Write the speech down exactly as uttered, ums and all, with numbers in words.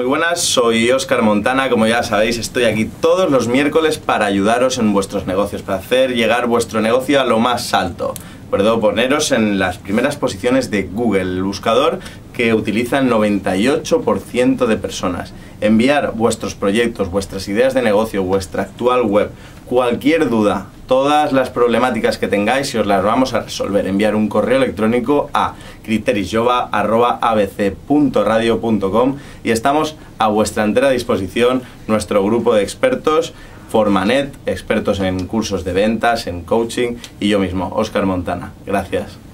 muy buenas, soy Óscar Montana. Como ya sabéis, estoy aquí todos los miércoles para ayudaros en vuestros negocios, para hacer llegar vuestro negocio a lo más alto. Puedo poneros en las primeras posiciones de Google, el buscador que utiliza el noventa y ocho por ciento de personas. Enviar vuestros proyectos, vuestras ideas de negocio, vuestra actual web, cualquier duda, todas las problemáticas que tengáis y os las vamos a resolver. Enviar un correo electrónico a criterisjova arroba a b c punto radio punto com y estamos a vuestra entera disposición, nuestro grupo de expertos, Formanet, expertos en cursos de ventas, en coaching, y yo mismo, Óscar Montana. Gracias.